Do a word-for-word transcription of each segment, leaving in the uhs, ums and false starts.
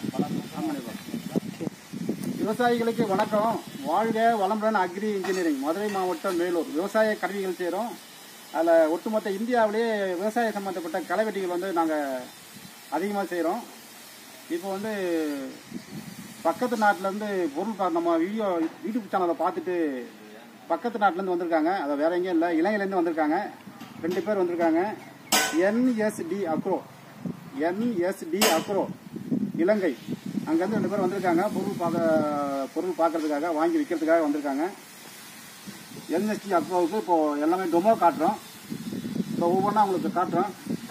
விவசாயிகளுக்கு வணக்கம். வாழ்க வளமுடன். அக்ரி இன்ஜினியரிங், மதுரை மாவட்டம், மேலூர். விவசாய கருவிகள் செய்கிறோம். அதில் ஒட்டுமொத்த இந்தியாவிலேயே விவசாய சம்மந்தப்பட்ட களைவெட்டிகள் வந்து நாங்கள் அதிகமாக செய்கிறோம். இப்போ வந்து பக்கத்து நாட்டிலேருந்து பொருள் நம்ம வீடியோ யூடியூப் சேனலை பார்த்துட்டு பக்கத்து நாட்டிலேருந்து வந்திருக்காங்க. அதை வேற எங்கேயும் இல்லை, இலங்கையிலேருந்து வந்திருக்காங்க. ரெண்டு பேர் வந்திருக்காங்க. NST agro, NST agro Ilangai, அங்கேருந்து ரெண்டு பேர் வந்திருக்காங்க. பொருள் பார்க்க பொருள் பார்க்கறதுக்காக, வாங்கி விற்கிறதுக்காக வந்திருக்காங்க. என்எஸ்டி அக்ரோவுக்கு இப்போது எல்லாமே டொமோ காட்டுறோம். இப்போ ஒவ்வொன்றா உங்களுக்கு காட்டுறோம்.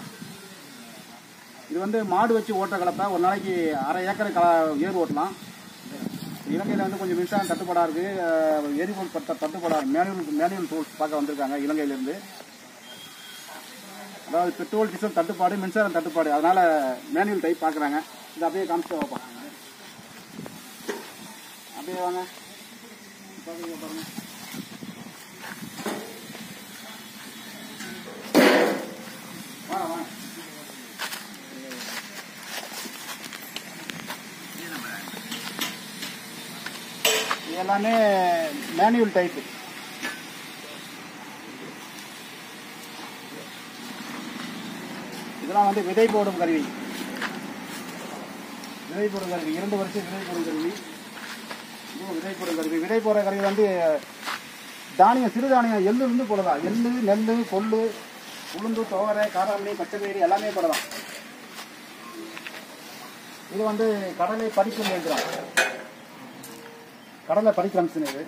இது வந்து மாடு வச்சு ஓட்டுற கலப்பை. ஒரு நாளைக்கு அரை ஏக்கர் க ஏர் ஓட்டலாம். இலங்கையில் வந்து கொஞ்சம் மின்சாரம் தட்டுப்பாடாக இருக்குது, எரிபொருள் பட்ட தட்டுப்பாடாக மேனுவல் மேனுவல் டூல்ஸ் பார்க்க வந்திருக்காங்க இலங்கையிலேருந்து. அதாவது பெட்ரோல் டீசல் தட்டுப்பாடு, மின்சாரம் தட்டுப்பாடு, அதனால் மேனுவல் டைப் பார்க்குறாங்க. இது அப்படியே காமிச்சு வைப்பாங்க. அப்படியே வாங்க பாருங்க பாருங்க. வாங்க வாங்க. இது எல்லாமே மேனுவல் டைப்பு. இதெல்லாம் வந்து விதை போடும் கருவி. விதை போடும் கருவி இரண்டு வருஷம் விதை போடும் கருவி. இதுவும் விதை போடும் கருவி. விதை போடுற கருவி வந்து தானியம், சிறுதானியம், எள்ளு இருந்து போடலாம். எள்ளு, நெல், கொள்ளு, உளுந்து, துவரை, காராமணி, பச்சைப்பயிறு எல்லாமே போடலாம். இது வந்து கடலை பறிக்கும் இயந்திரம். கடலை பறிக்கிற மிஷின் இது.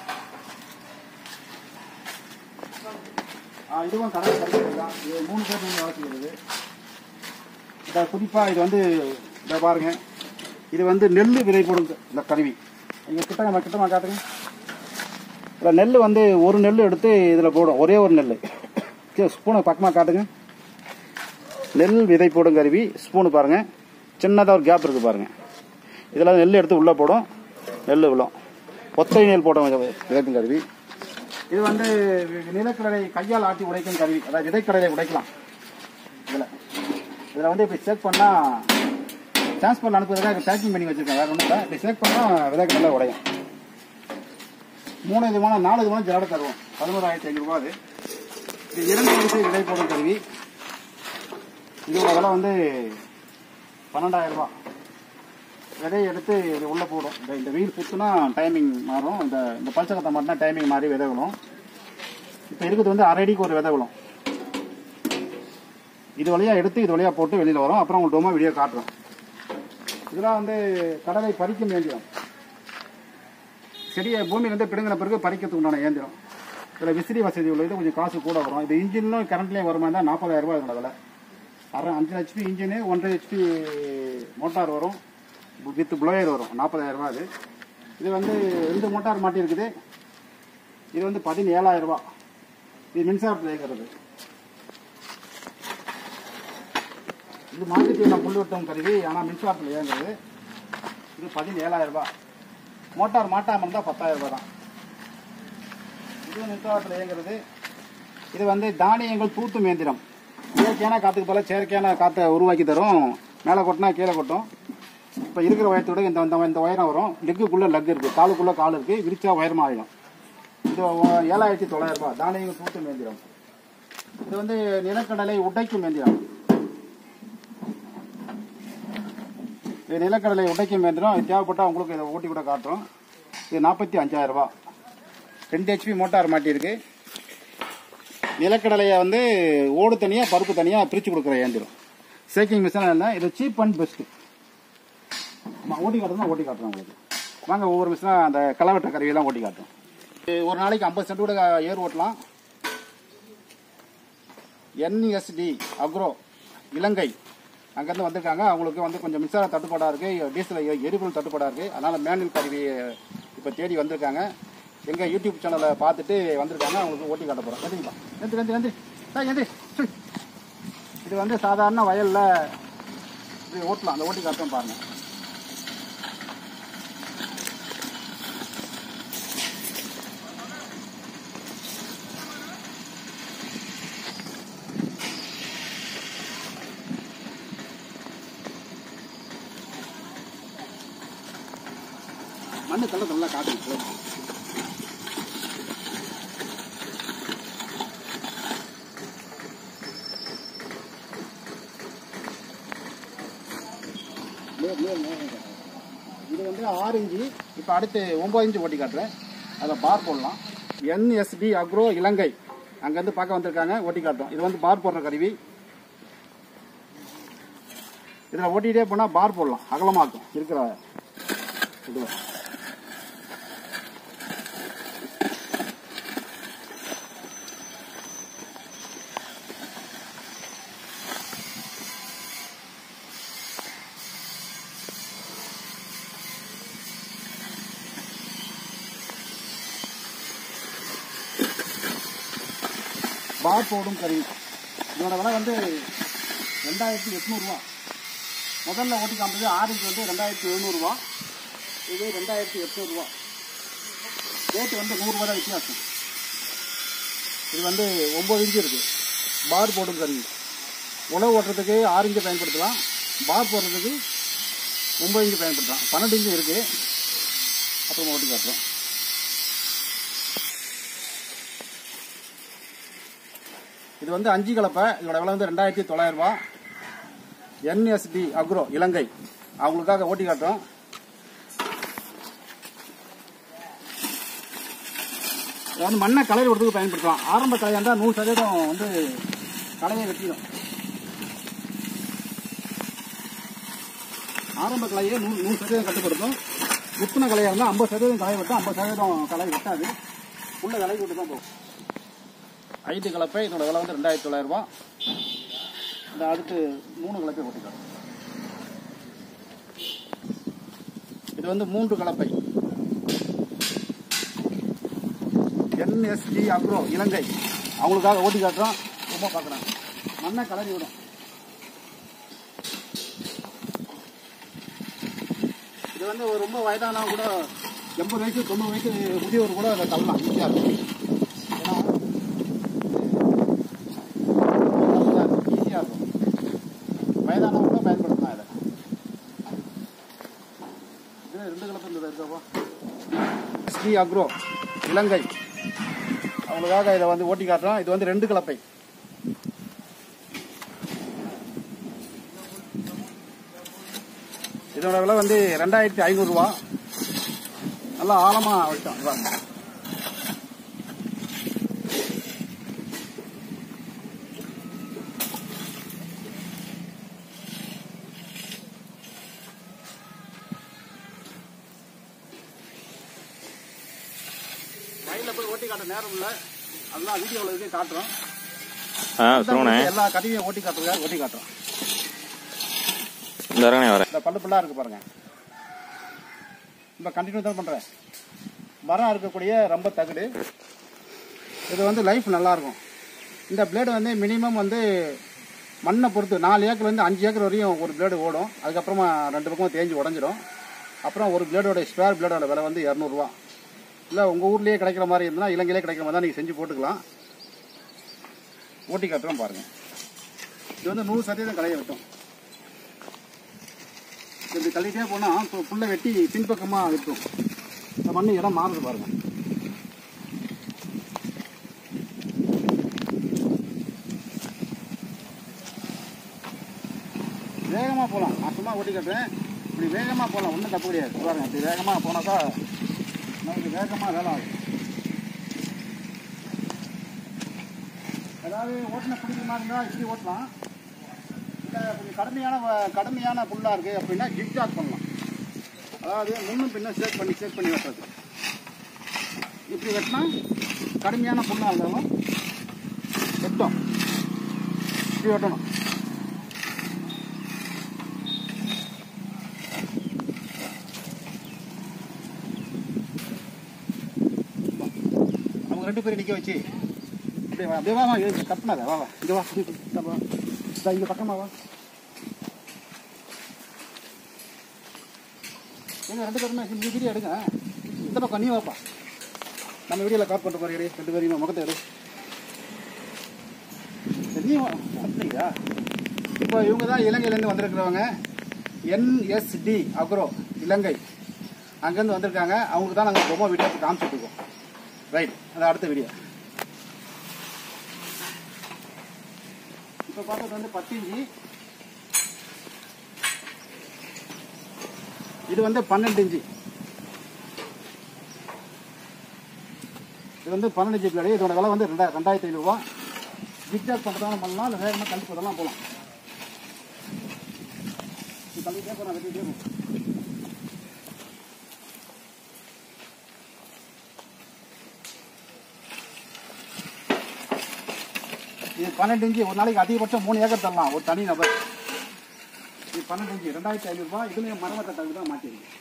இதுவும் கடலை பறிக்கிறது தான். இது மூணு பேர் வந்து வேலை செய்கிறது. இதை குறிப்பாக இது வந்து இதை பாருங்க. இது வந்து நெல் விதை போடும் இந்த கருவி. இங்கே கிட்ட நம்ம கிட்டமா காட்டுங்க. இல்லை, நெல் வந்து ஒரு நெல் எடுத்து இதில் போடும். ஒரே ஒரு நெல். ஸ்பூனை பக்கமாக காட்டுங்க. நெல் விதை போடும் கருவி. ஸ்பூனு பாருங்கள், சின்னதாக ஒரு கேப் இருக்குது பாருங்கள். இதில் நெல் எடுத்து உள்ளே போடும், நெல் விழும். ஒத்தை நெல் போடும் விதைக்கும் கருவி. இது வந்து நிலக்கடலை கையால் ஆட்டி உடைக்கும் கருவி. அதாவது விதைக்கடலை உடைக்கலாம். இதில் இதில் வந்து இப்படி செக் பண்ணால் டிரான்ஸ்போர்ட் அனுப்புறதுக்காக பேக்கிங் பண்ணி வச்சுருக்கேன். வேறு ஒன்றும் இல்லை. இப்படி செக் பண்ணால் விதைக்கடலை உடையும். மூணு விதமான நாலு விதமான ஜலடை தருவோம். பதினோராயிரத்தி ஐநூறுரூவா. அது இது இரண்டு வரிசை விதை போடும் கருவி. இதோட விலை வந்து பன்னெண்டாயிரம் ரூபா. விதையை எடுத்து இது உள்ளே போடும். இந்த இந்த வீல் சுற்றுனா டைமிங் மாறும். இந்த இந்த பல்சக்கத்தை மாட்டினா டைமிங் மாறி விதை விழும். இப்போ இருக்குது வந்து அரை அடிக்கு ஒரு விதை விழும். இது வழியாக எடுத்து இது வழியாக போட்டு வெளியில் வரும். அப்புறம் உங்களுக்கு டொமா வீடியோ காட்டுறோம். இதெல்லாம் வந்து கடலை பறிக்கும் இயந்திரம். செடியை பூமியிலேருந்து பிடுங்கின பிறகு பறிக்கிறதுக்கு உண்டான இயந்திரம். இதில் விசிறி வசதி உள்ளது. கொஞ்சம் காசு கூட வரும். இது இன்ஜின்லும் கரண்ட்லேயும் வருமா இருந்தால் நாற்பதாயிரம் ரூபாய் இதோட விலை. அரை அஞ்சு ஹெச்பி இன்ஜினு, ஒன்றரை ஹெச்பி மோட்டார் வரும், வித் ப்ளோயர் வரும். நாற்பதாயிரம் ரூபா. அது இது வந்து ரெண்டு மோட்டார் மாட்டி இருக்குது. இது வந்து பதினேழாயிரம் ரூபா. இது மின்சாரத்தில் இயக்கிறது. இது மாட்டுத்தீவன புல் வெட்டும் கருவி, ஆனால் மின்சாரத்தில் இயங்குறது. இது பதினேழாயிரம் ரூபா. மோட்டார் மாட்டாமல் இருந்தால் பத்தாயிரம் ரூபா தான். இது மின்சாரத்தில் இயங்குறது. இது வந்து தானியங்கள் தூத்தும் இயந்திரம். இயற்கையான காற்றுக்கு போல செயற்கையான காற்றை உருவாக்கி தரும். மேலே கொட்டினா கீழே கொட்டும். இப்போ இருக்கிற உயரத்தோட இந்த இந்த உயரம் வரும். லெக்குக்குள்ளே லெக் இருக்குது, காலுக்குள்ளே கால் இருக்குது. விரிச்சா உயரமாக ஆகிடும். இது ஏழாயிரத்தி தொள்ளாயிரம் ரூபா. தானியங்கள் தூத்தும் இயந்திரம். இது வந்து நிலக்கடலை உடைக்கும் இயந்திரம். இது நிலக்கடலை உடைக்கும் இயந்திரம். இது தேவைப்பட்டால் உங்களுக்கு இதை ஓட்டி கூட காட்டுறோம். இது நாற்பத்தி அஞ்சாயிரம் ரூபா. ரெண்டு ஹெச்பி மோட்டார் மாட்டியிருக்கு. நிலக்கடலையை வந்து ஓடு தனியாக பருப்பு தனியாக பிரித்து கொடுக்குற இயந்திரம். சேக்கிங் மிஷின் இல்லை. இது சீப் அண்ட் பெஸ்ட்டு. ஓட்டி காட்டுறோம் ஓட்டி காட்டுறோம் உங்களுக்கு. வாங்க ஒவ்வொரு மிஷினாக அந்த களவெட்ட கருவியெல்லாம் ஓட்டி காட்டுறோம். ஒரு நாளைக்கு ஐம்பது சென்ட் கூட ஏர் ஓட்டலாம். என்எஸ்டி அக்ரோ இலங்கை அங்கேருந்து வந்திருக்காங்க. அவங்களுக்கு வந்து கொஞ்சம் மின்சார தட்டுப்பாடாக இருக்குது, டீசல் எரிபொருள் தட்டுப்பாடாக இருக்குது. அதனால் மேனுவல் கருவி இப்போ தேடி வந்திருக்காங்க. எங்கள் யூடியூப் சேனலை பார்த்துட்டு வந்திருக்காங்க. அவங்களுக்கு ஓட்டி காட்ட போகிறோம். எந்திரிப்பா, எந்திரி எந்திரி எந்திரி எந்திரி. இது வந்து சாதாரண வயலில் இப்படி ஓட்டலாம். அந்த ஓட்டி காட்டும் பாருங்கள். மண்ணு தள்ள நல்லா காட்டுங்க. இது வந்து ஆறு இன்ச்சு. இப்போ அடுத்து ஒன்பது இன்ச்சு ஓட்டி காட்டுறேன். அதில் பார் போடலாம். என்எஸ்டி அக்ரோ இலங்கை அங்கேருந்து பார்க்க வந்திருக்காங்க, ஓட்டி காட்டுறோம். இது வந்து பார் போடுற கருவி. இதில் ஓட்டிகிட்டே போனால் பார் போடலாம், அகலமாக்கும் இருக்கிற இது. பார் போடும் கருவி. இதோட விலை வந்து ரெண்டாயிரத்தி எட்நூறுவா. முதல்ல ஓட்டி காமிச்சது ஆரஞ்சு வந்து ரெண்டாயிரத்தி எழுநூறுவா, இது ரெண்டாயிரத்தி எட்நூறுவா. ரேட்டு வந்து நூறுரூவா தான் வித்தியாசம். இது வந்து ஒம்பது இன்ச்சு இருக்குது. பார் போடும் கருவி. உழவு ஓட்டுறதுக்கு ஆறு இன்ச்சு பயன்படுத்தலாம், பார் போடுறதுக்கு ஒம்பது இன்ச்சு பயன்படுத்தலாம். பன்னெண்டு இன்ச்சு இருக்குது. அப்புறமா ஓட்டி காட்டுறோம். இது வந்து அஞ்சு கலப்பை. இதோட விலை வந்து ரெண்டாயிரத்தி தொள்ளாயிரம் ரூபா. என்எஸ்டி அக்ரோ இலங்கை அவங்களுக்காக ஓட்டி காட்டுறோம். இதை வந்து மண்ணை களைய விடுறதுக்கு பயன்படுத்தலாம். ஆரம்ப களையா இருந்தால் நூறு சதவீதம் வந்து களையை வெட்டிடும். ஆரம்ப களையே நூறு நூறு சதவீதம் கட்டுப்படுத்தும். முத்தின களையா இருந்தால் ஐம்பது சதவீதம் களை வெட்டும், ஐம்பது சதவீதம் களை வெட்டாது. உள்ள களை விட்டு தான் போகும். ஐந்து கலப்பை. இதோட விலை வந்து ரெண்டாயிரத்தி தொள்ளாயிரம் ரூபா. இந்த அடுத்து மூணு கலப்பை ஓட்டிக்கலாம். இது வந்து மூன்று கலப்பை. என்எஸ்டி அக்ரோ இலங்கை அவங்களுக்காக ஓட்டி காட்டுறோம். ரொம்ப பார்க்குறாங்க. மண்ணை கலரி விடும். இது வந்து ஒரு ரொம்ப வயதானவங்க கூட எண்பது வயசு தொண்ணூறு வயசு முதியவர் கூட அதை தள்ளலாம், ஈஸியாக இருக்கும். வயதானவங்க கூட பயன்படுத்தலாம். இதை ரெண்டு கலப்பை இருக்கப்பா. எஸ்டி அக்ரோ இலங்கை அவங்களுக்காக இதை வந்து ஓட்டி காட்டுறோம். இது வந்து ரெண்டு கலப்பை. இதோட விலை வந்து ரெண்டாயிரத்தி ஐநூறுரூவா. நல்லா ஆழமாக வச்சோம். வயலில் போய் ஓட்டி காட்ட நேரம் இல்லை, அதெல்லாம் வீடியோவில் இருக்கே காட்டுறோம். எல்லா கருவியும் ஓட்டி காட்டுறதுக்காக ஓட்டி காட்டுறோம். இந்த பல்லு பல்லா இருக்கு பாருங்க. இப்போ கண்டினியூ தான் பண்ணுறேன். மரம் இருக்கக்கூடிய ரொம்ப தகுடு. இது வந்து லைஃப் நல்லாயிருக்கும். இந்த பிளேடு வந்து மினிமம் வந்து மண்ணை பொறுத்து நாலு ஏக்கர்லேருந்து அஞ்சு ஏக்கர் வரையும் ஒரு பிளேடு ஓடும். அதுக்கப்புறமா ரெண்டு பக்கமும் தேஞ்சு உடஞ்சிடும். அப்புறம் ஒரு பிளேடோட ஸ்பேர் பிளேடோட விலை வந்து இரநூறுவா. இல்லை உங்கள் ஊர்லேயே கிடைக்கிற மாதிரி இருந்தால் இலங்கையிலே கிடைக்கிற மாதிரி தான் நீங்கள் செஞ்சு போட்டுக்கலாம். ஓட்டி காட்டுறோம் பாருங்கள். இது வந்து நூறு சதவீதம் களைய வெட்டும். இப்படி தள்ளிட்டே போனால் இப்போ புல்லை வெட்டி பின்பக்கமாக வெட்டும். இந்த மண்ணு இடம் மாறுது பாருங்கள். வேகமாக போகலாம். நான் சும்மா ஓட்டி காட்டுறேன். இப்படி வேகமாக போகலாம், ஒன்றும் தப்பு கிடையாது. பாருங்கள், இப்படி வேகமாக போனாக்கா நமக்கு வேகமாக வேலை ஆகும். ஏதாவது ஓட்டின பிடிக்கிற மாதிரி இருந்தால் இப்படி ஓட்டலாம். இல்லை கொஞ்சம் கடுமையான கடுமையான புல்லாக இருக்குது அப்படின்னா ஜிக்ஜாக் பண்ணலாம். அதாவது முன்னும் பின்னும் சேக் பண்ணி சேக் பண்ணி வெட்டுறது. இப்படி வெட்டினா கடுமையான புல்லாக இருந்தாலும் வெட்டும். இப்படி வெட்டணும். அவங்க ரெண்டு பேரும் நிற்க வச்சு அப்படியே வா, அப்படியே வா வா கட் பண்ணாத, வா வா இங்கே வா, இங்கே இங்கே பக்கமா வா. எங்க ரெண்டு பேருமே இந்த வீடியோ எடுங்க. இந்த பக்கம் நீ வாப்பா. நம்ம வீடியோவில் காட் பண்ணுற மாதிரி எடு. ரெண்டு பேரையும் முகத்தை எடு. நீ அப்படியா? இப்போ இவங்க தான் இலங்கையிலேருந்து வந்திருக்கிறவங்க. என்எஸ்டி அக்ரோ இலங்கை அங்கேருந்து வந்திருக்காங்க. அவங்களுக்கு தான் நாங்கள் பொம்மை வீடியோ காமிச்சிட்டு இருக்கோம். ரைட், அது அடுத்த வீடியோ. இப்போ பார்த்தது வந்து பத்து இன்ச்சு, இது வந்து பன்னெண்டு இன்ச்சு. இது வந்து பன்னெண்டு இன்ச்சு பிளேடு. இதோட விலை வந்து ரெண்டா ரெண்டாயிரத்தி ஐநூறுரூவா. ஜிக்ஜாக் பண்ணுறதாலும் பண்ணலாம், இல்லை வேகமாக கழிச்சு போதெல்லாம் போகலாம். இது தள்ளிட்டே போகிறோம், வெட்டிகிட்டே போகும். இது பன்னெண்டு இன்ச்சு, ஒரு நாளைக்கு அதிகபட்சம் மூணு ஏக்கர் தரலாம் ஒரு தனி நபர். இது பன்னெண்டு இன்ச்சு ரெண்டாயிரத்தி ஐநூறுரூவா. இதுலேயும் மரமட்ட தகுதி தான் மாற்றிருக்கு.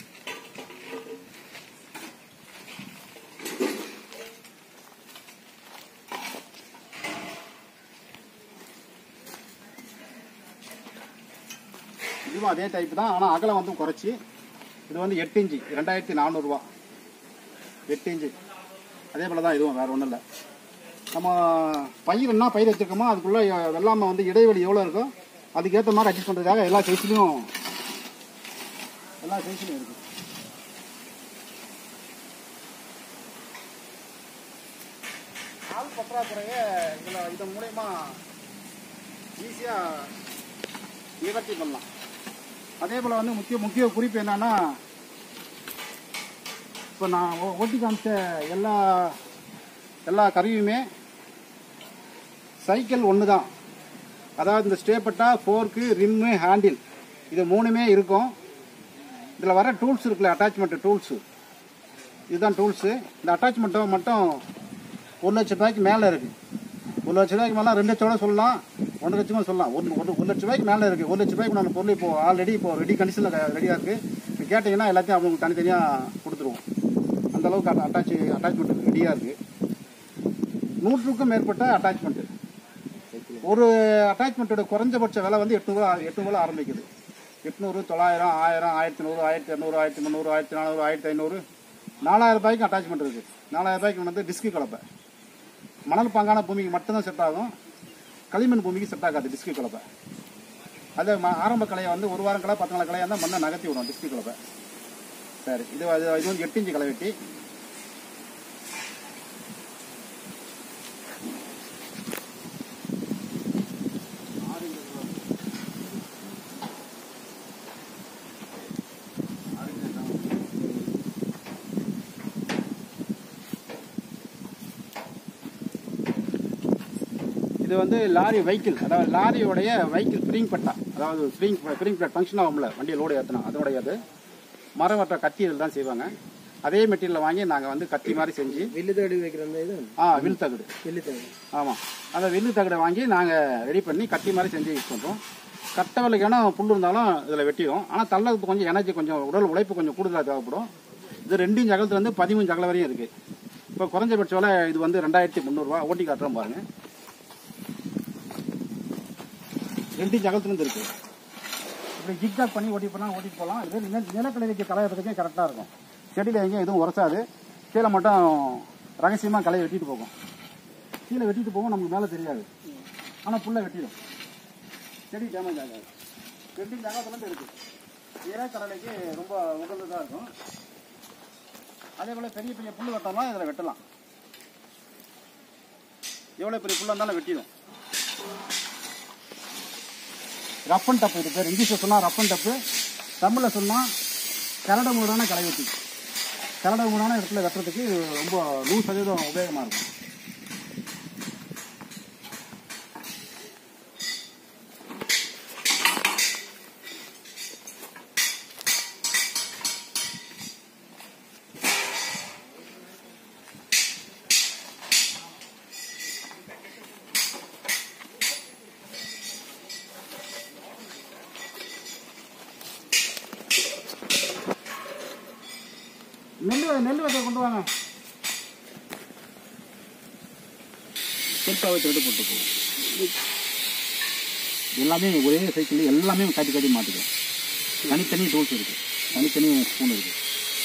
இதுவும் அதே டைப் தான், ஆனால் அகலம் வந்து குறைச்சி. இது வந்து எட்டு இன்ச்சு ரெண்டாயிரத்தி நானூறுரூவா. எட்டு இன்ச்சு அதே போல் தான் இதுவும், வேறு ஒன்றும் இல்லை. நம்ம பயிர் என்ன பயிர் வச்சுருக்கோமோ அதுக்குள்ளே வெள்ளாமை வந்து இடைவெளி எவ்வளோ இருக்கோ அதுக்கேற்ற மாதிரி அட்ஜஸ்ட் பண்ணுறதுக்காக எல்லா சைஸ்லையும் எல்லா சைஸ்லையும் இருக்குது. ஆள் பற்றாக்குறையை இதில் இதன் மூலயமா ஈஸியாக நிவர்த்தி பண்ணலாம். அதே போல் வந்து முக்கிய முக்கிய குறிப்பு என்னன்னா, இப்போ நான் ஓட்டி காமிச்ச எல்லா எல்லா கருவியுமே சைக்கிள் ஒன்று தான். அதாவது இந்த ஸ்டேப்பட்டா, ஃபோர்க்கு, ரிம்மு, ஹேண்டில் இது மூணுமே இருக்கும். இதில் வர டூல்ஸ் இருக்குல்ல, அட்டாச்மெண்ட் டூல்ஸு, இதுதான் டூல்ஸு. இந்த அட்டாச்மெண்ட்டை மட்டும் ஒரு லட்ச ரூபாய்க்கு மேலே இருக்குது. ஒரு லட்ச ரூபாய்க்கு மேலே ரெண்டு லட்சம் கூட சொல்லலாம், ஒன்றரை லட்சமும் சொல்லலாம். ஒரு ஒரு ஒரு லட்ச ரூபாய்க்கு மேலே இருக்குது. ஒரு லட்ச ரூபாய்க்கு நாங்கள் பொருள் இப்போ ஆல்ரெடி இப்போ ரெடி கண்டிஷனில் ரெடியாக இருக்குது. இப்போ கேட்டிங்கன்னா எல்லாத்தையும் அவங்க தனித்தனியாக கொடுத்துருவோம். அந்தளவுக்கு அட்டாச் அட்டாச்மெண்ட் ரெடியாக இருக்குது. நூற்றுக்கும் மேற்பட்ட அட்டாச்மெண்ட்டு. ஒரு அட்டாச்மெண்ட்டோட குறைஞ்சபட்ச விலை வந்து எட்நூறுவா எட்நூறுவா ஆரம்பிக்குது. எட்நூறு, தொள்ளாயிரம், ஆயிரம், ஆயிரத்தி நூறு, ஆயிரத்தி இரநூறு, ஆயிரத்தி முந்நூறு, ஆயிரத்தி நானூறு, ஆயிரத்தி ஐநூறு, நாலாயிரம் ரூபாய்க்கு அட்டாச்மெண்ட் இருக்குது. நாலாயிரம் ரூபாய்க்கு வந்து டிஸ்கு கலப்பை. மணல் பாங்கான பூமிக்கு மட்டும்தான் செட் ஆகும், களிமண் பூமிக்கு செட் ஆகாது டிஸ்கு கலப்பை. அது ஆரம்ப கலையை வந்து ஒரு வாரம் கலை பத்து நாள் கலையாக இருந்தால் மண்ணை நகர்த்தி விடும் டிஸ்கு கலப்பை. சரி, இது இது வந்து எட்டு இன்ச்சு களை வெட்டி. இது வந்து லாரி வெஹிக்கிள், அதாவது லாரியோடைய வெஹிக்கிள் ஸ்ப்ரிங் பட்டா, அதாவது ஸ்ப்ரிங் ஸ்ப்ரிங் பிளேட் ஃபங்க்ஷன் ஆகும்ல, வண்டியை லோடு ஏற்றினா அதோடைய அது மரம் வெட்ட கத்தி இதில் தான் செய்வாங்க. அதே மெட்டீரியல் வாங்கி நாங்கள் வந்து கத்தி மாதிரி செஞ்சு வில்லு தகடு வைக்கிற இது ஆ வில் தகடு வில்லு தகடு ஆமாம், அந்த வில்லு தகடை வாங்கி நாங்கள் ரெடி பண்ணி கத்தி மாதிரி செஞ்சு யூஸ் பண்ணுறோம். கட்டை விலைக்கான புல் இருந்தாலும் இதில் வெட்டிடும். ஆனால் தள்ளதுக்கு கொஞ்சம் எனர்ஜி, கொஞ்சம் உடல் உழைப்பு கொஞ்சம் கூடுதலாக தேவைப்படும். இது ரெண்டு இன்ச் அகலத்துல வந்து பதிமூணு அகல வரையும் இருக்குது. இப்போ குறைஞ்சபட்ச விலை இது வந்து ரெண்டாயிரத்தி முந்நூறுரூவா. ஓட்டி காட்டுறோம் பாருங்கள். ரெண்டு இன்ச் அகலத்துலேருந்து இருக்குது. இப்படி ஜிக்ஜாக் பண்ணி ஓட்டி போனால் ஓட்டிட்டு போகலாம். இது நிலக்கடலைக்கு களையிறதுக்கே கரெக்டாக இருக்கும். செடியில் எங்கேயும் எதுவும் உரசாது. கீழே மட்டும் ரகசியமாக களையை வெட்டிட்டு போகும். கீழே வெட்டிட்டு போகும், நமக்கு மேலே தெரியாது. ஆனால் புல்லை வெட்டிடும், செடி டேமேஜ் ஆகாது. ரெண்டு இன்ச் அகலத்துலேருந்து இருக்குது. நிலக்கடலைக்கு ரொம்ப உகந்ததாக இருக்கும். அதே போல் பெரிய பெரிய புல் வெட்டலாம், இதில் வெட்டலாம். எவ்வளோ பெரிய புல்லாக இருந்தாலும் வெட்டிடும். ரஃப் அண்ட் டப்பு, இது பேர் இங்கிலீஷில் சொன்னால் ரஃப் அண்ட் டப்பு, தமிழில் சொன்னால் கரட மூடான களை வெட்டி. கரட மூடான இடத்துல வெட்டுறதுக்கு ரொம்ப நூறு சதவீதம் உபயோகமாக இருக்கும். நெல் நெல் வகை கொண்டு வாங்க. செல்ஃபாக வச்சு போட்டு போகும். எல்லாமே ஒரே சைக்கிள், எல்லாமே காட்டி காட்டி மாற்றிக்கலாம். தனித்தனி டூல்ஸ் இருக்குது, தனித்தனி ஸ்பூன் இருக்குது.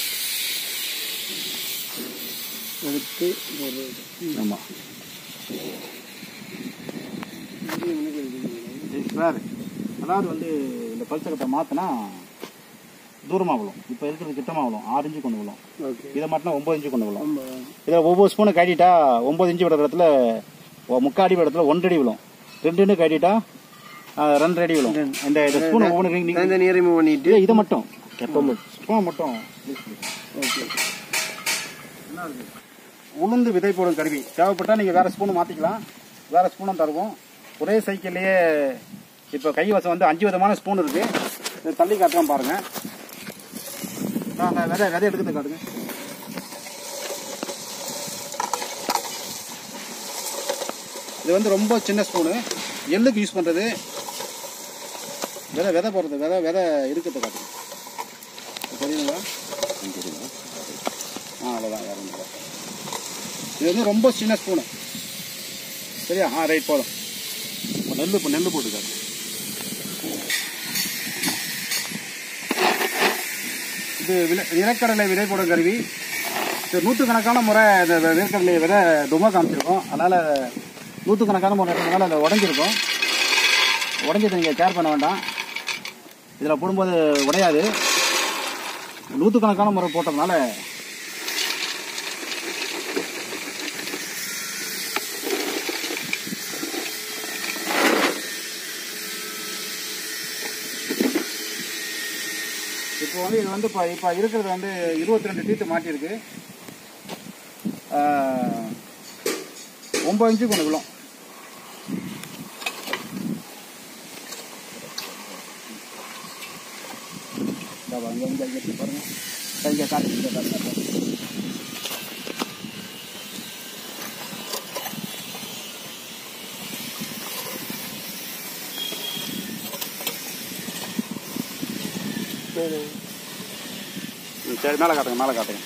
எடுத்து ஆமாம் சார். அதாவது வந்து இந்த பல்சக்கட்டை மாற்றினா தூரமாக விழும். இப்போ இருக்கிறது கிட்டமாக விழும், ஆறு இன்ச்சு கொண்டு விழும். ஓகே. இதை மட்டும் ஒம்பது இன்ச்சு கொண்டு விழும். இதில் ஒவ்வொரு ஸ்பூனு கட்டிட்டா ஒம்பது இன்ச்சு விடுற இடத்துல முக்காடி விட இடத்துல ஒன்றரை அடி விழும். ரெண்டு ரெண்டு கட்டிட்டா ரெண்டு அடி விழும். இந்த ஸ்பூன் ஒவ்வொன்று ரிமூவ் பண்ணிட்டு இதை மட்டும் ஸ்பூன் மட்டும். ஓகே. என்ன இருக்கு? உளுந்து விதை போடும் கருவி. தேவைப்பட்டா நீங்கள் வேறு ஸ்பூனு மாற்றிக்கலாம், வேறு ஸ்பூனும் தருவோம். ஒரே சைக்கிள்லேயே இப்போ கைவசம் வந்து அஞ்சு விதமான ஸ்பூன் இருக்குது. இதை தள்ளி காட்டுறோம் பாருங்கள். நாங்கள் விதை விதை எடுக்கிறது காட்டுங்க. இது வந்து ரொம்ப சின்ன ஸ்பூனு, எள்ளுக்கு யூஸ் பண்ணுறது. விதை விதை போடுறது விதை விதை இருக்கிறது காட்டுங்க. தெரியுங்களா? ஆ அவ்வளோதான், வேறு ஒன்று. இது வந்து ரொம்ப சின்ன ஸ்பூனு. சரியா? ஆ ரைட், போதும். இப்போ நெல் இப்போ நெல் போட்டுக்காரு. இது விலை நிலக்கடலை விதை போடும் கருவி. இது நூற்றுக்கணக்கான முறை இந்த வேர்க்கடலை விதை டொமோ காமிச்சிருக்கோம். அதனால் நூற்றுக்கணக்கான முறை இருக்கிறதுனால அதை உடஞ்சிருக்கும். உடஞ்சதை நீங்கள் கேர் பண்ண வேண்டாம். இதில் போடும்போது உடையாது. நூற்றுக்கணக்கான முறை போட்டதுனால இப்போ வந்து இது வந்து இப்போ இப்போ இருக்கிறது வந்து இருபத்தி ரெண்டு டீத்து மாட்டியிருக்கு. ஒம்பது இன்ச்சு கொண்டு விழும். இங்கே வந்து இங்கே பாருங்கள், இங்கே காட்டு இங்கே காட்டு. சரி, மேலே காட்டுங்க, மேலே காட்டுங்க.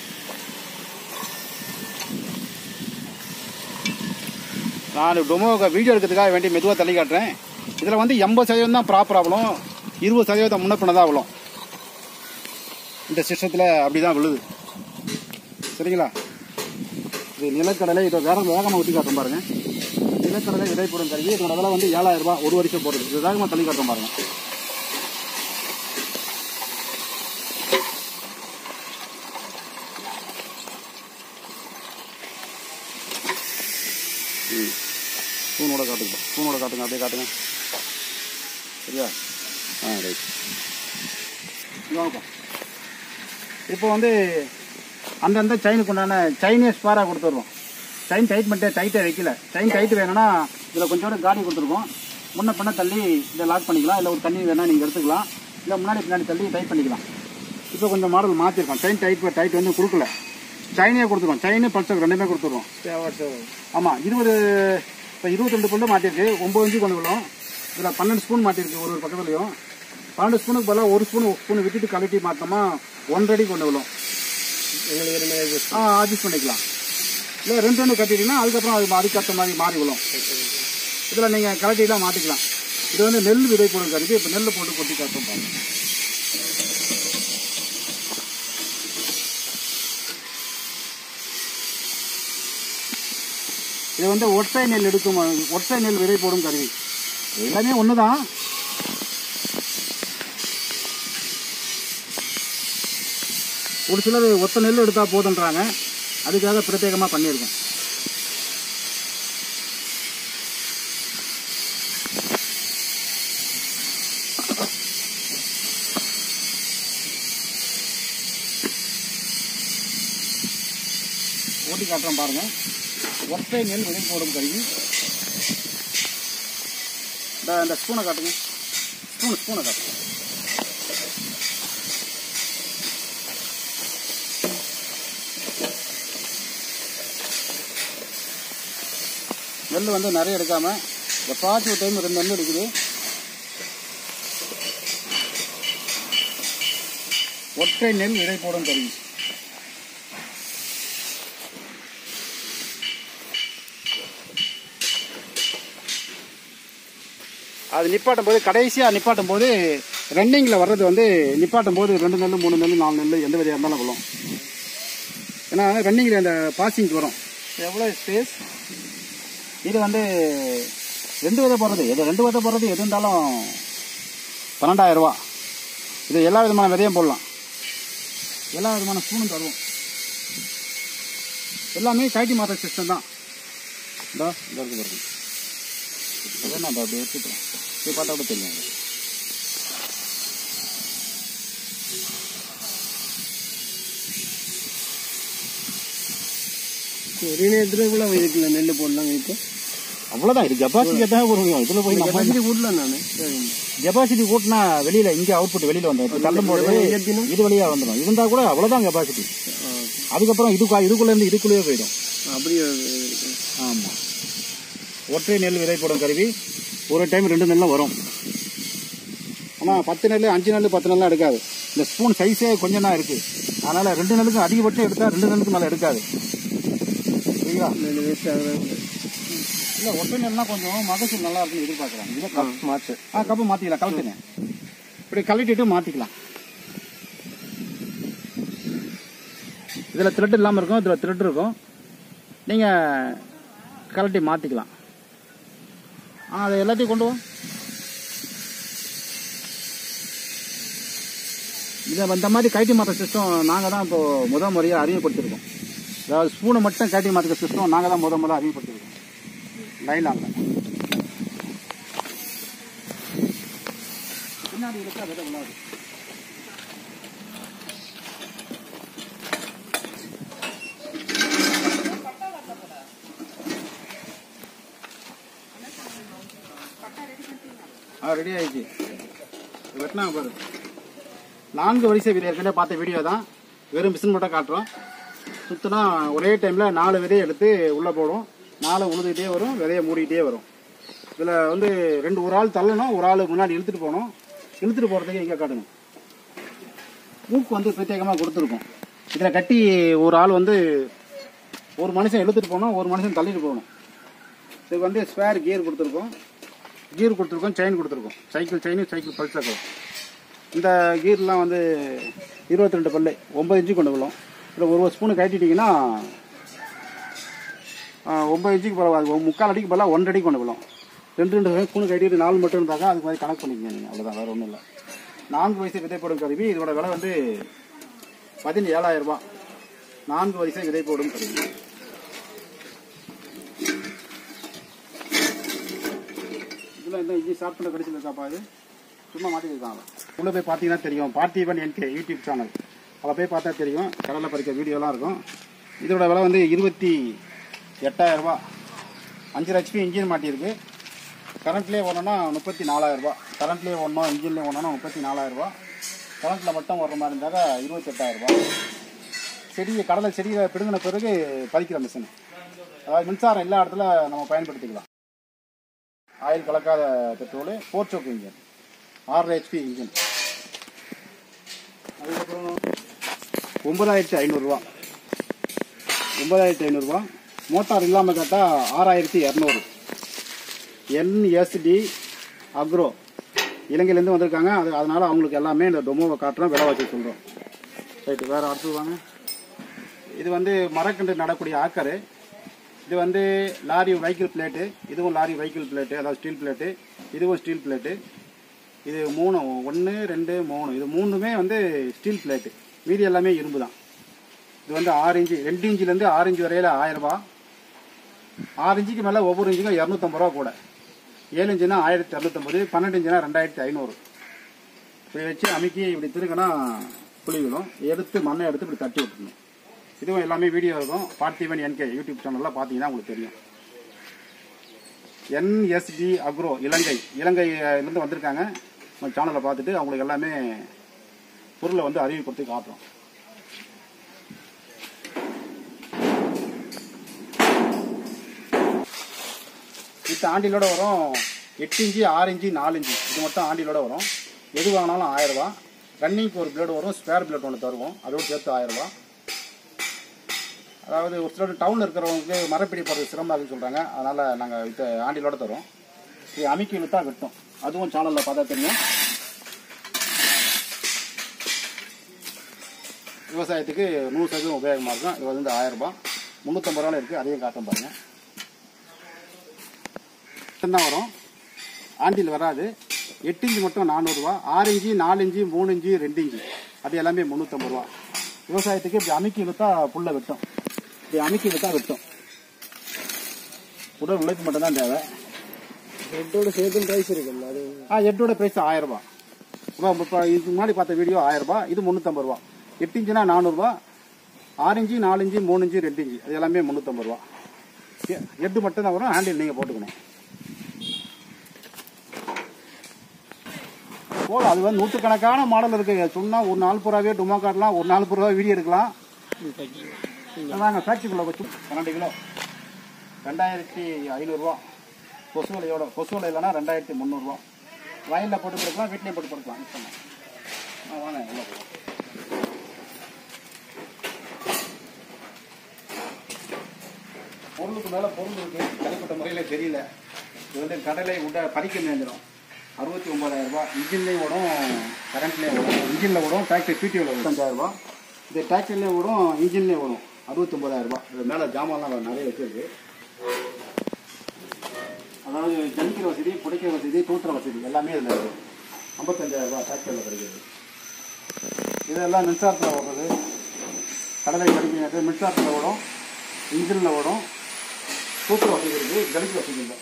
நான் டொமோ வீடியோ எடுக்கிறதுக்காக வேண்டி மெதுவாக தள்ளி காட்டுறேன். இதில் வந்து எண்பது சதவீதம் தான் ப்ராப்பராக விழும், இருபது சதவீதம் முன்ன பின்ன தான் விழும். இந்த சிஸ்டத்தில் அப்படி தான் விழுது. சரிங்களா? இது நிலக்கடலை. இதை வேற வேகமாக ஊற்றி காட்டுறோம் பாருங்க. நிலக்கடலை விதை போடும் கருவி. இதோட விலை வந்து ஏழாயிரம் ரூபாய், ஒரு வருஷம் போடுறது. இது வேகமாக தள்ளி காட்டுறோம் பாருங்க. ஸ்பூனோட காட்டுங்க, ஸ்பூனோட காட்டுங்க, அப்படியே காட்டுங்க. சரியா? All right. இப்போ வந்து அந்தந்த செயினுக்கு உண்டான செயினே ஸ்பாராக கொடுத்துட்றோம். செயின் டைட் பண்ணிட்டே டைட்டே வைக்கல. செயின் டைட்டு வேணும்னா இதில் கொஞ்சோட காடி கொடுத்துருக்கோம். முன்ன பண்ண தள்ளி இதை லாக் பண்ணிக்கலாம். இல்லை ஒரு தண்ணி வேணால் நீங்கள் எடுத்துக்கலாம். இல்லை முன்னாடி பின்னாடி தள்ளி டைட் பண்ணிக்கலாம். இப்போ கொஞ்சம் மாடல் மாற்றிருக்கோம். செயின் டைட் டைட் வந்து கொடுக்கல, செயினே கொடுத்துருவோம். செயினு பல்சர் ரெண்டுமே கொடுத்துருவோம். ஆமாம், இருபது இப்போ இருபத்தி ரெண்டு பல்லு மாட்டிருக்கு. ஒம்பது இன்ச்சு கொண்டு விழும். இதில் பன்னெண்டு ஸ்பூன் மாட்டிருக்கு ஒரு ஒரு பக்கத்துலையும். பன்னெண்டு ஸ்பூனுக்கு பதிலாக ஒரு ஸ்பூன் ஒரு ஸ்பூன் விட்டுட்டு கலட்டி மாற்றோமா ஒன்றரை அடி கொண்டு விழும். ஆ அட்ஜஸ்ட் பண்ணிக்கலாம். இல்லை ரெண்டு ரெண்டு கட்டிட்டீங்கன்னா அதுக்கப்புறம் அது அதுக்கேற்ற மாதிரி மாறி விழும். இதில் நீங்கள் கலட்டிலாம் மாட்டிக்கலாம். இது வந்து நெல் விதை போடும் கருவி. இப்போ நெல் போட்டு கொட்டி காட்டும் பாருங்க. இது வந்து ஒற்றை நெல் எடுக்கும், ஒற்றை நெல் விதை போடும் கருவி. எல்லாமே ஒன்று தான். ஒரு சிலர் ஒத்த நெல் எடுத்தால் போதுன்றாங்க. அதுக்காக பிரத்யேகமாக பண்ணியிருக்கோம். ஓட்டி காட்டுறோம் பாருங்க. ஒற்றை நெல் விதை போடும் கருவி. இந்த ஸ்பூனை காட்டுங்க, ஸ்பூன் ஸ்பூனை காட்டுங்க. நெல் வந்து நிறைய எடுக்காம எப்பாச்சும் ஒரு டைம் ரெண்டு நெல் எடுக்குது. ஒற்றை நெல் விதை போடும் கருவி. அது நிப்பாட்டும் போது கடைசியாக நிப்பாட்டும் போது ரன்னிங்கில் வர்றது வந்து நிப்பாட்டும் போது ரெண்டு நெல் மூணு நெல் நாலு நெல் எந்த விதையாக இருந்தாலும் விழும். ஏன்னா ரன்னிங்கில் அந்த பாசிங்க்கு வரும். எவ்வளோ ஸ்பேஸ். இது வந்து ரெண்டு விதை போடுறது, எது ரெண்டு விதை போடுறது எது இருந்தாலும் பன்னெண்டாயிரம் ரூபா. இது எல்லா விதமான விதையும் போடலாம். எல்லா விதமான ஸ்பூனும் தருவோம். எல்லாமே கைட்டி மாற்ற சிஸ்டம் தான். இதோ இந்த இருக்கு பாருங்க. இதை நான் அப்படியே எடுத்துக்கிறேன். இது பார்த்தா கூட தெரியும். ஒரு நேரத்தில் கூட இருக்குல்ல நெல் போடலாம் இப்போ. அவ்வளோதான். இது கெப்பாசிட்டி தான் ஒரு இதில் போய் கெப்பாசிட்டி கூட்டலாம் நான். கெப்பாசிட்டி கூட்டினா வெளியில் இங்கே அவுட்புட் வெளியில் வந்துடும். தள்ளும் போது இது வழியாக வந்துடும். இருந்தால் கூட அவ்வளோதான் கெப்பாசிட்டி. அதுக்கப்புறம் இது இதுக்குள்ளேருந்து இதுக்குள்ளேயே போயிடும். அப்படியே. ஆமாம். ஒற்றை நெல் விதை போடும் கருவி ஒரு டைம் ரெண்டு நெல்லாம் வரும். ஆனால் பத்து நெல் அஞ்சு நெல் பத்து நெல்லாம் எடுக்காது. இந்த ஸ்பூன் சைஸே கொஞ்சம் தான் இருக்குது. அதனால் ரெண்டு நெல்லுக்கும் அதிகபட்சம் எடுத்தால் ரெண்டு நெல்லுக்கு மேலே எடுக்காது. சரிங்களா? வேஸ்ட் ஆகுது. இல்லை ஒற்றை நெல்னா கொஞ்சம் மகசூல் நல்லா இருக்குன்னு எதிர்பார்க்குறாங்க. இதை கப் மாற்று ஆ கப்பு மாற்றிக்கலாம். கலட்டுங்க. இப்படி கலட்டிட்டு மாற்றிக்கலாம். இதில் த்ரெட் இல்லாமல் இருக்கும். இதில் த்ரெட் இருக்கும். நீங்கள் கலட்டி மாற்றிக்கலாம். ஆ அதை எல்லாத்தையும் கொண்டு வா. இதை இந்த மாதிரி கைட்டி மாற்ற சிஸ்டம் நாங்கள் தான் இப்போது முத முறையாக அறிமுகப்படுத்திருக்கோம். அதாவது ஸ்பூனை மட்டும் கைட்டி மாற்றுற சிஸ்டம் நாங்கள் தான் முத முதல்ல அறிமுகப்படுத்திருக்கோம். லைலாங்க பின்னாடி இருக்கா விதை உள்ளாது. ஆ ரெடி ஆயிடுச்சு. வெட்டினாங்க பாரு. நான்கு வரிசை விதை ஏற்கனவே பார்த்த வீடியோ தான். வெறும் மிஷின் மட்டும் காட்டுறோம். சுற்றினா ஒரே டைமில் நாலு விதையை எடுத்து உள்ளே போடும். நாலு உழுதுகிட்டே வரும். விதையை மூடிக்கிட்டே வரும். இதில் வந்து ரெண்டு ஒரு ஆள் தள்ளணும், ஒரு ஆள் முன்னாடி இழுத்துட்டு போகணும். இழுத்துட்டு போகிறதுக்கு இங்கே காட்டணும். மூக்கு வந்து பிரத்யேகமாக கொடுத்துருக்கோம். இதில் கட்டி ஒரு ஆள் வந்து ஒரு மனுஷன் இழுத்துட்டு போகணும், ஒரு மனுஷன் தள்ளிட்டு போகணும். இதுக்கு வந்து ஸ்பேர் கியர் கொடுத்துருக்கோம். கியர் கொடுத்துருக்கோம், செயின் கொடுத்துருக்கோம். Cycle chain, cycle Pulsar. இந்த கீர்லாம் வந்து இருபத்தி ரெண்டு பல்லு ஒம்பது இன்ச்சு கொண்டு விழும். இதில் ஒரு ஒரு ஸ்பூனு கட்டிட்டிங்கன்னா ஒம்பது இன்ச்சுக்கு பரவாது. முக்கால் அடிக்கு பதிலாக ஒன்றரை அடி கொண்டு விழும். ரெண்டு ரெண்டு ஸ்பூனு கட்டிட்டு நாலு மட்டும் இருந்தாக்கா அதுக்கு மாதிரி கணக்கு பண்ணிக்கங்க நீங்கள். அவ்வளோதான், வேறு ஒன்றும் இல்லை. நான்கு வரிசை விதை போடும் கருவி. இதோட விலை வந்து பதினேழாயிரம் ரூபா. நான்கு வரிசை விதை போடும் கருவி. இதில் இந்த இஞ்சி ஸ்டார்ட் பண்ண கடைசியில் இருக்காப்பா. இது சும்மா மாட்டிருக்காங்க. உள்ளே போய் பார்த்தீங்கன்னா தெரியும். Parthiban NK YouTube channel. அதில் போய் பார்த்தா தெரியும். கடலில் பறிக்க வீடியோலாம் இருக்கும். இதோட விலை வந்து இருபத்தி எட்டாயிரம் ரூபா. அஞ்சு ஹெச்பி இன்ஜின் மாட்டியிருக்கு. கரண்ட்லேயே ஓடணும்னா முப்பத்தி நாலாயிரம் ரூபா. கரண்ட்லேயே ஓடணும், இன்ஜின்லேயே ஓடணும்னா முப்பத்தி நாலாயிரம் ரூபா. கரண்ட்டில் மட்டும் ஓடுற மாதிரி இருந்தாக்கா இருபத்தெட்டாயிரம் ரூபா. செடியை கடலை செடியை பிடுங்கின பிறகு பறிக்கிற மிஷின். அதாவது மின்சாரம் எல்லா இடத்துல நம்ம பயன்படுத்திக்கலாம். ஆயில் கலக்காத பெட்ரோலு, ஃபோர் சோக் இன்ஜின், ஆறு ஹெச்பி இன்ஜின். அதுக்கப்புறம் ஒன்பதாயிரத்தி ஐநூறுரூவா. ஒன்பதாயிரத்தி ஐநூறுரூவா. மோட்டார் இல்லாமல் கேட்டால் ஆறாயிரத்தி இரநூறு. என்எஸ்டி அக்ரோ இலங்கையிலேருந்து வந்திருக்காங்க. அது அதனால் அவங்களுக்கு எல்லாமே இந்த டொமோவை காட்டுறோம், விலை வச்சு சொல்கிறோம். ரைட்டு, வேறு அடுத்து வாங்க. இது வந்து மரக்கன்று நடக்கூடிய ஆக்கரு. இது வந்து லாரி வெஹிக்கிள் பிளேட்டு. இதுவும் லாரி வெஹிக்கிள் பிளேட்டு, அதாவது ஸ்டீல் பிளேட்டு. இதுவும் ஸ்டீல் பிளேட்டு. இது மூணு, ஒன்று ரெண்டு மூணு, இது மூணுமே வந்து ஸ்டீல் பிளேட்டு. மீதி எல்லாமே இரும்பு தான். இது வந்து ஆறு இன்ச்சு, ரெண்டு இன்ச்சிலேருந்து ஆறு இன்ச்சு வரையில் ஆயிரரூபா. ஆறு இன்ச்சுக்கு மேலே ஒவ்வொரு இன்ச்சுக்கும் இரநூத்தம்பது ரூபா கூட. ஏழு இன்ச்சுனா ஆயிரத்தி இரநூத்தம்பது, பன்னெண்டு இன்ச்சுனா ரெண்டாயிரத்தி ஐநூறு. இப்படி வச்சு அமுக்கி இப்படி திருக்கனா புளி விடும். எடுத்து மண்ணை எடுத்து இப்படி தட்டி விட்டுக்கணும். இதுவும் எல்லாமே வீடியோ இருக்கும். பார்த்திபன் என்கே யூடியூப் சேனலில் பார்த்தீங்கன்னா உங்களுக்கு தெரியும். என்எஸ்டி அக்ரோ இலங்கை, இலங்கையிலேருந்து வந்திருக்காங்க. நம்ம சேனலை பார்த்துட்டு அவங்களுக்கு எல்லாமே பொருளை வந்து அறிமுகப்படுத்தி காட்டுறோம். இப்போ ஆண்டிலோட வரும். எட்டு இன்ச்சு, ஆறு இன்ச்சு, நாலு இன்ச்சு, இது மட்டும் ஆண்டிலோட வரும். எது வாங்கினாலும் ஆயிரம் ரூபா. ரன்னிங்க்கு ஒரு பிளேடு வரும், ஸ்பேர் பிளேட் ஒன்று தருவோம், அதோடு சேர்த்து ஆயிரம் ரூபா. அதாவது ஒரு சிலர் டவுனில் இருக்கிறவங்களுக்கு மரப்பிடி போடுறது சிரமமாகுன்னு சொல்கிறாங்க. அதனால் நாங்கள் இப்போ ஆண்டிலோட தரோம். இது அமுக்கி இழுத்தா வெட்டும். அதுவும் சேனலில் பார்த்தா தெரியும். விவசாயத்துக்கு நூறு சதவீதம் உபயோகமாக இருக்கும். இது வந்து ஆயிரம் ரூபாய். முந்நூற்றம்பது ரூபாயில் இருக்குது. அதையும் காட்டும் பாருங்கள். தான் வரும், ஆண்டில் வராது. எட்டு இன்ச்சு மட்டும் நானூறுரூவா. ஆறு இன்ச்சு, நாலு இன்ச்சு, மூணு இன்ச்சு, ரெண்டு இன்ச்சு, அது எல்லாமே முந்நூற்றம்பது ரூபா. விவசாயத்துக்கு இப்படி அமுக்கி இழுத்தா புல்லை வெட்டும், இப்படி அமுக்கி இழுத்தா வெட்டும். உடல் உழைப்பு மட்டும்தான் தேவை. ஹெட்டோட சேர்த்து ப்ரைஸ் இருக்குல்ல அது? ஆ ஹெட்டோட ப்ரைஸ் ஆயிரம் ரூபா. இப்போ இதுக்கு முன்னாடி பார்த்த வீடியோ ஆயிரம் ரூபா, இது முந்நூற்றம்பது ரூபா. எட்டு இன்ச்சுனா நானூறுரூவா, ஆறு இன்ச்சு நாலு இன்ச்சு மூணு இன்ச்சு ரெண்டு இன்ச்சு அது எல்லாமே முந்நூற்றம்பது ரூபா. ஹெட்டு மட்டும் தான் வரும், ஹேண்டில் நீங்கள் போட்டுக்கணும். போல அது வந்து நூற்றுக்கணக்கான மாடல் இருக்குது. சொன்னால் ஒரு நாள் பூராவே டுமா காட்டலாம், ஒரு நாள் பூராவே வீடியோ எடுக்கலாம். நாங்கள் ஃபேக்ட்ரிக்குள்ளே வச்சு பன்னெண்டு கிலோ ரெண்டாயிரத்தி ஐநூறுரூவா. கொசு வலையோட கொசு வலை இல்லைனா ரெண்டாயிரத்தி முந்நூறுரூவா. வயலில் போட்டு கொடுக்கலாம், வீட்லேயும் போட்டு கொடுக்கலாம். இப்போ வாங்க எவ்வளோ பொருளுக்கு மேலே பொருள் இருக்குது. தனிப்பட்ட முறையில் தெரியல. இது வந்து கடலை உட பறிக்க நேர்ந்துடும். அறுபத்தி ஒம்பதாயிரம் ரூபா. இன்ஜின்லேயும் ஓடும், கரண்ட்லேயும் ஓடும். இன்ஜினில் ஓடும், டிராக்டர் பிடிஓவில் ஓடும். அஞ்சாயிரம் ரூபா. இது டிராக்டர்லேயும் ஓடும், இன்ஜின்லேயும் ஓடும். அறுபத்தி ஒம்பதாயிரம் ரூபா. இது மேலே ஜாமான்லாம் நிறைய வச்சுருக்கு. அதாவது ஜனிக்கிற வசதி, புடைக்கிற வசதி, தூத்துற வசதி எல்லாமே இதில் இருக்குது. ஐம்பத்தஞ்சாயிரம் ரூபா டிராக்டரில் கிடைக்கிது. இதெல்லாம் மின்சாரத்தில் ஓடுறது. கடலை படிக்க மின்சாரத்தில் ஓடும், இன்ஜினில் ஓடும். தூத்துற வசதி இருக்குது, ஜலிக்கிற வசதி இல்லை.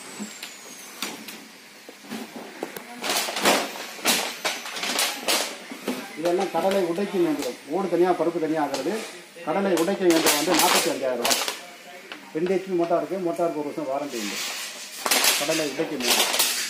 இதெல்லாம் கடலை உடைக்க இயந்திரம். ஓடு தனியாக பருப்பு தனியாக ஆகிறது. கடலை உடைக்க இயந்திரம் வந்து நாற்பத்தி அஞ்சாயிரம் ரூபா. ரெண்டு ஹெச்பி மோட்டார் இருக்குது. மோட்டாருக்கு ஒரு வருஷம் வாரண்டி உண்டு. கடலை உடைக்க இயந்திரம்.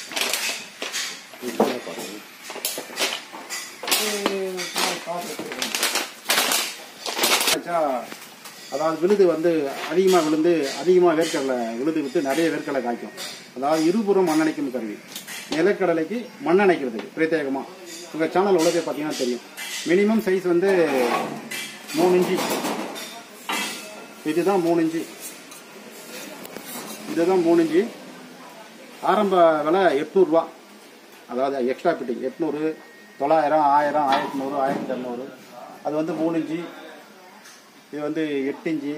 அதாவது விழுது வந்து அதிகமாக விழுந்து அதிகமாக வேர்க்கடலை விழுது விட்டு நிறைய வேர்க்கடலை காய்க்கும். அதாவது இருபுறம் மண்ணணைக்கும் கருவி. நிலக்கடலைக்கு மண்ணணைக்கிறதுக்கு பிரத்யேகமாக உங்கள் சேனல் உள்ள போய் பார்த்தீங்கன்னா தெரியும். மினிமம் சைஸ் வந்து மூணு இன்ச்சு. இதுதான் மூணு இன்ச்சு. இதுதான் மூணு இன்ச்சு. ஆரம்ப விலை எட்நூறுரூவா. அதாவது எக்ஸ்ட்ரா ஃபிட்டிங் எட்நூறு, தொள்ளாயிரம், ஆயிரம், ஆயிரத்தி நூறு, ஆயிரத்தி இரநூறு. அது வந்து மூணு இன்ச்சு. இது வந்து எட்டு இன்ச்சு.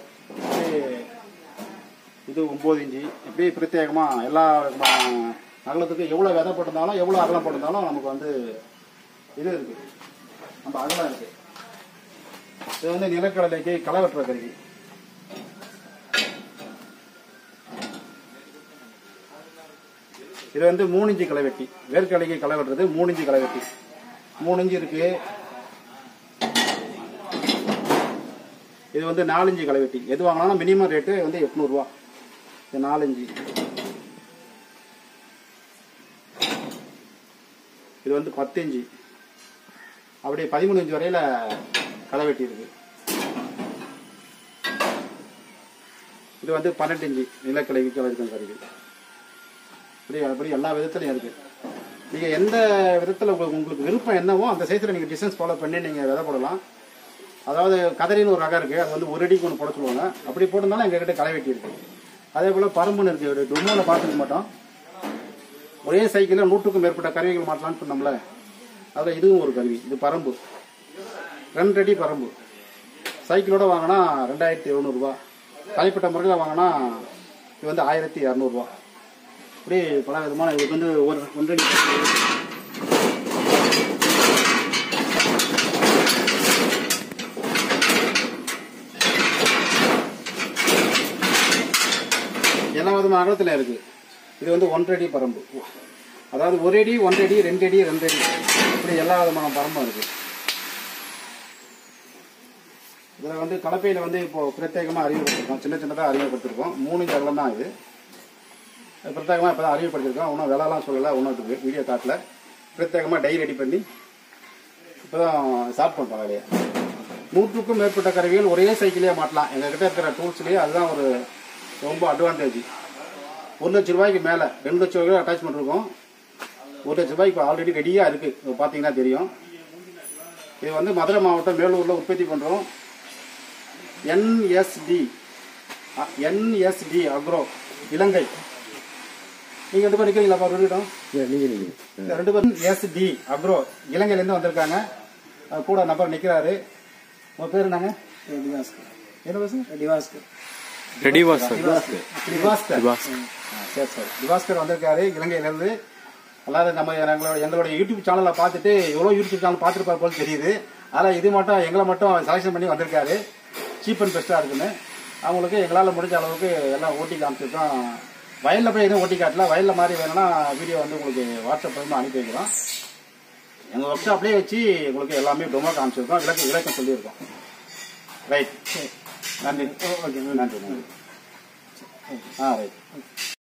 இது ஒம்பது இன்ச்சு. இப்படி பிரத்யேகமாக எல்லா அகலத்துக்கு எவ்வளோ விதை போட்டிருந்தாலும் எவ்வளோ அகலம் போட்டிருந்தாலும் நமக்கு வந்து இது இருக்குது. நம்ம அகலம் இருக்குது. இது வந்து நிலக்கடலைக்கு களை வெட்டுற கருவி. இது வந்து மூணு இன்ச்சு களை வெட்டி. வேர்க்கடலைக்கு களை வெட்டுறது மூணு இன்ச்சு களை வெட்டி. மூணு இன்ச்சு இருக்கு. இது வந்து நாலு இன்ச்சு களை வெட்டி. எது வாங்கினாலும் மினிமம் ரேட்டு வந்து எட்நூறுரூவா. இது நாலு இன்ச்சு. இது வந்து பத்து இன்ச்சு. அப்படியே பதிமூணு இன்ச்சு வரையில களை வெட்டி இருக்கு. இது வந்து பன்னெண்டு இன்ச்சு நிலக்கடலைக்கு களை வெட்டும் கருவி. அப்படி அப்படி எல்லா விதத்துலையும் இருக்கு. நீங்கள் எந்த விதத்தில் உங்களுக்கு விருப்பம் என்னவோ அந்த சைஸில் நீங்கள் டிஸ்டன்ஸ் ஃபாலோ பண்ணி நீங்கள் விதை போடலாம். அதாவது கதறின்னு ஒரு ரகம் இருக்குது. அது வந்து ஒரு அடிக்கு ஒன்று போட சொல்லுவாங்க. அப்படி போட்டிருந்தாலும் எங்ககிட்ட களை வெட்டி இருக்கு. அதே போல் பரும்புன்னு இருக்குது. ஒரு டொமோவில் பார்த்துக்க மாட்டோம். ஒரே சைக்கிளில் நூற்றுக்கும் மேற்பட்ட கருவிகள் மாட்டலான்னு சொன்னோம்ல, அதில் இதுவும் ஒரு கருவி. இது பரம்பு, ரெண்டு அடி பரம்பு. சைக்கிளோட வாங்கினா ரெண்டாயிரத்தி எழுநூறுபா. தனிப்பட்ட முறையில் வாங்கினா இது வந்து ஆயிரத்தி இரநூறுபா. இப்படி பல விதமான இதுக்கு வந்து ஒரு ஒன்றடி எல்லா விதமான அகலத்தில் இருக்குது. இது வந்து ஒன்றடி பரம்பு. அதாவது ஒரு அடி, ஒன்றரை அடி, ரெண்டு அடி, ரெண்டு அடி, இப்படி எல்லா விதமான பரம்பும் இருக்குது. இதில் வந்து கலப்பையில் வந்து இப்போது பிரத்யேகமாக அறிமுகப்படுத்திருக்கோம். சின்ன சின்னதாக அறிமுகப்படுத்திருக்கோம். மூணு இன்ச்சு அகலம் தான் இது. பிரத்யேகமாக இப்போ தான் அறிமுகப்படுத்திருக்கோம். ஒன்றும் விலைலாம் சொல்லலை, ஒன்றும் வீடியோ காட்டில். பிரத்யேகமாக டை ரெடி பண்ணி இப்போ தான் ஸ்டார்ட் பண்ணுறோம் வேலையை. நூற்றுக்கும் மேற்பட்ட கருவிகள் ஒரே சைக்கிளே மாட்டலாம். எங்ககிட்ட இருக்கிற டூல்ஸ்லேயே அதுதான் ஒரு ரொம்ப அட்வான்டேஜ். ஒரு லட்ச ரூபாய்க்கு மேலே ரெண்டு லட்ச ரூபாய்க்கு அட்டாச்மெண்ட் இருக்கும். ஒரு லட்ச ரூபாய்க்கு இப்போ ஆல்ரெடி ரெடியாக இருக்குது. பார்த்தீங்கன்னா தெரியும். இது வந்து மதுரை மாவட்டம் மேலூரில் உற்பத்தி பண்ணுறோம். NST NST agro Ilangai. நீங்கள் ரெண்டு பேர் நிற்கிறீங்களா? ரெண்டு ரெண்டு பேரும் எஸ்டி அக்ரோ இலங்கையிலேருந்து வந்திருக்காங்க. கூட நபர் நிற்கிறாரு. உங்கள் பேர் என்னங்க? டிவாஸ்கர். என்ன பேசுங்க? டிவாஸ்கர். சரி சரி திவாஸ்கர் வந்திருக்காரு இலங்கையிலேருந்து. எல்லாரும் நம்ம எங்களோட எங்களோட யூடியூப் சேனலை பார்த்துட்டு எவ்வளோ யூடியூப் சேனல் பார்த்துருப்பாரு போல தெரியுது. அதில் இது மட்டும் எங்களை மட்டும் செலெக்ஷன் பண்ணி வந்திருக்காரு, சீப் அண்ட் பெஸ்ட்டாக இருக்குன்னு. அவங்களுக்கு எங்களால் முடிஞ்ச அளவுக்கு எல்லாம் ஓட்டி காமிச்சிருக்கோம். வயலில் போய் எதுவும் ஓட்டி காட்டல, வயலில் மாதிரி வேணும்னா வீடியோ வந்து உங்களுக்கு வாட்ஸ்அப் மூலமாக அனுப்பி வைக்கிறோம். எங்கள் ஒர்க் ஷாப்லேயே வச்சு உங்களுக்கு எல்லாமே டொமோ காமிச்சிருக்கோம், விளக்க விளக்கம் சொல்லியிருக்கோம். ரைட், நன்றி. ஓகே, நன்றி நன்றி. All right.